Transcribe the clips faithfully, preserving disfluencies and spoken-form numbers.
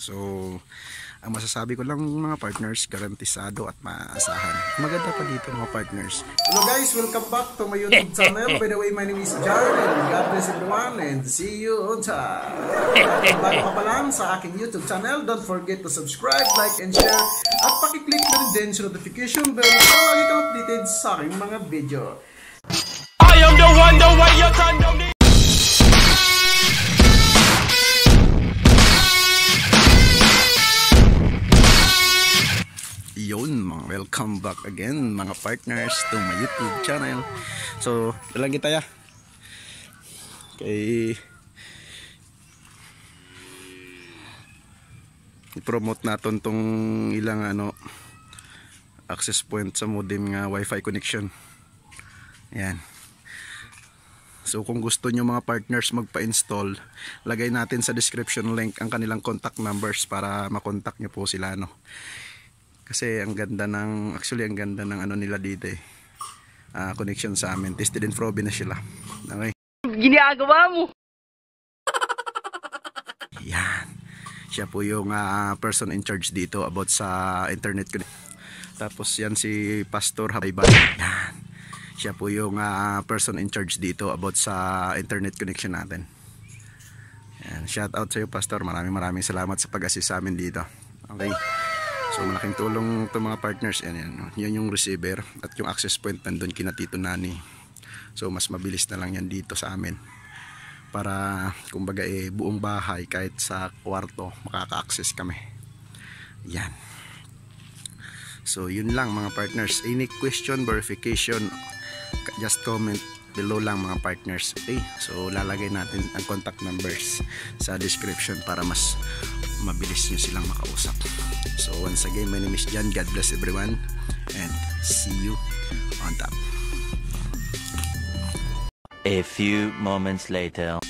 So ang masasabi ko lang mga partners, garantisado at maasahan. Maganda pa dito mga partners. Hello guys, welcome back to my YouTube channel. By the way, my name is Jan and God bless everyone and see you on time. Kung bago ka pa lang sa aking YouTube channel, don't forget to subscribe, like, and share. At pakiclick na rin din sa notification bell para lagi kang updated sa aking mga video. I am the one, the way you turn down the... Yun, mga welcome back again mga partners to my YouTube channel. So, dalang kita ya. Okay. I-promote natin tong ilang ano access point sa modem nga wifi connection. Ayan. So kung gusto nyo mga partners magpa-install, lagay natin sa description link ang kanilang contact numbers para makontak nyo po sila, no. Kasi ang ganda ng, actually ang ganda ng ano nila dito eh. Uh, connection sa amin. Tested and proven na sila. Okay. Ginagawa mo. Yan. Siya po yung uh, person in charge dito about sa internet connection. Tapos yan si Pastor Habayban. Yan. Siya po yung uh, person in charge dito about sa internet connection natin. Yan. Shout out sa iyo Pastor. Maraming maraming salamat sa pag-assist sa amin dito. Okay. So malaking tulong to mga partners. Yan, yan, yan yung receiver at yung access point nandun kina Tito Nani. So mas mabilis na lang yan dito sa amin. Para kumbaga eh, buong bahay kahit sa kwarto makaka-access kami. Yan. So yun lang mga partners. Any question, verification, just comment below lang mga partners. Okay. So lalagay natin ang contact numbers sa description para mas mabilis nyo silang makausap. So once again, my name is Jan. God bless everyone and see you on top. A few moments later.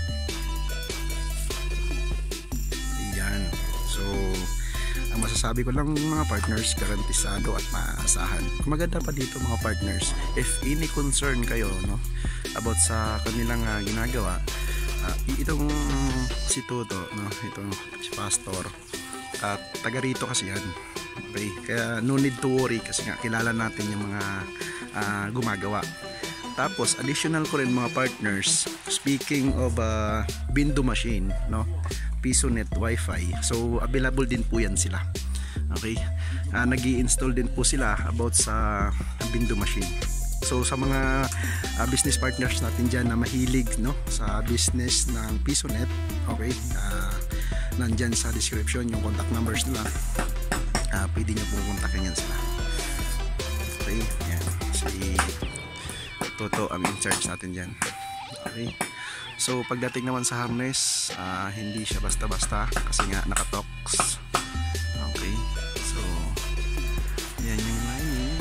Ayan. So ang masasabi ko lang mga partners, garantisado at maasahan. Maganda pa dito mga partners, if any concern kayo no about sa kanilang uh, ginagawa, uh, itong si Toto no, itong si Pastor at uh, taga rito kasi yan. Okay, kaya no need to worry kasi nga kilala natin yung mga uh, gumagawa. Tapos additional ko rin mga partners, speaking of uh, window machine no, PisoNet wifi, so available din po yan sila. Okay, uh, nag-i-install din po sila about sa window machine. So sa mga uh, business partners natin dyan na mahilig no sa business ng PisoNet, okay, uh, nandyan sa description yung contact numbers nila. Uh, pwede nyo pong kontakin yan sila. Okay, yan. Si Toto ang in charge natin dyan. Okay. So pagdating naman sa harness, uh, hindi siya basta-basta kasi nga nakatox. Okay. So yan yung lining.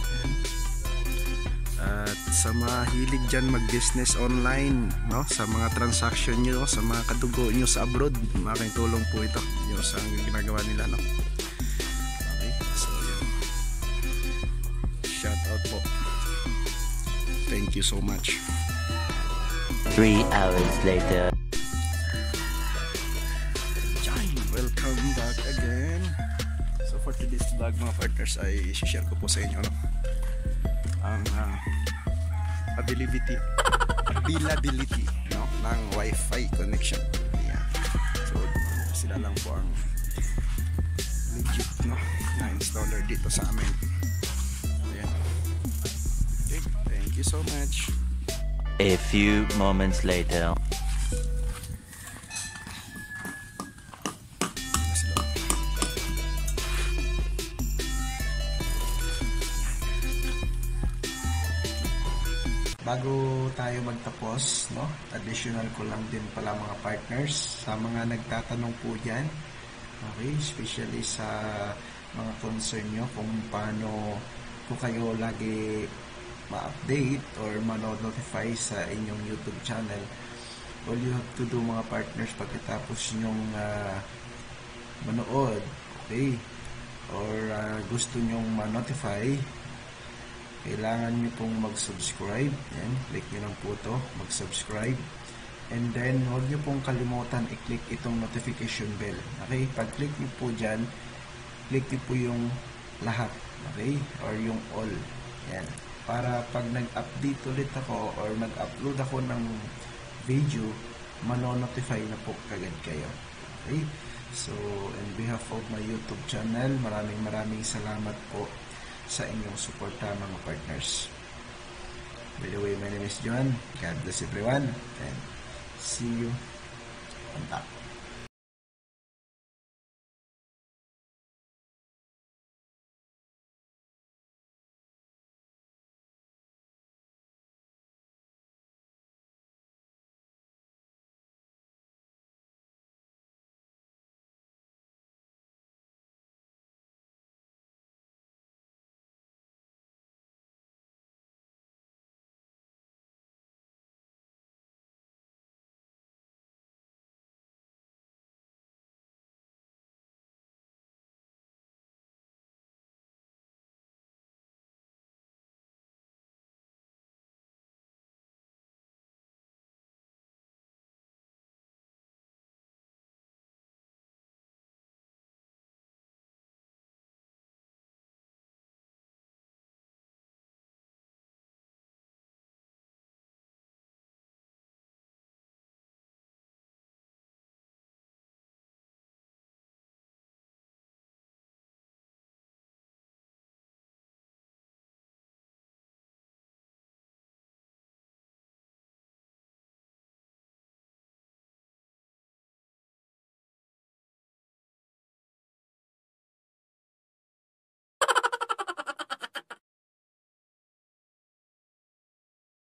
At sa mga hilig dyan mag-business online, no, sa mga transaction nyo, sa mga kadugo nyo sa abroad, malaking tulong po ito yung sa ginagawa nila, no. Okay. So yan. Shout out po. Thank you so much. Three hours later. Welcome back again. So for today's vlog mga partners ay i-share ko po sa inyo no, ang uh, availability availability no, ng wifi connection. Yeah. So sila lang po ang legit no, na installer dito sa amin. Ayan. Okay, thank you so much. A few moments later. Bago tayo magtapos, no, additional ko lang din pala mga partners sa mga nagtatanong po dyan. Okay, especially sa mga concern nyo kung paano po kayo lagi ma-update or ma-notify sa inyong YouTube channel. All you have to do mga partners pagkatapos nyong uh, manood, okay, or uh, gusto nyong ma-notify, kailangan nyo pong mag-subscribe. Yan, click nyo lang po ito, mag-subscribe. And then, huwag nyo pong kalimutan i-click itong notification bell. Okay? Pag-click nyo po dyan, click nyo po yung lahat. Okay? Or yung all. Yan. Para pag nag-update ulit ako or nag-upload ako ng video, mano-notify na po kagad kayo. Okay? So, on behalf of my YouTube channel, maraming maraming salamat po sa inyong suporta mga partners. By the way, my name is John. God bless everyone. And see you on top.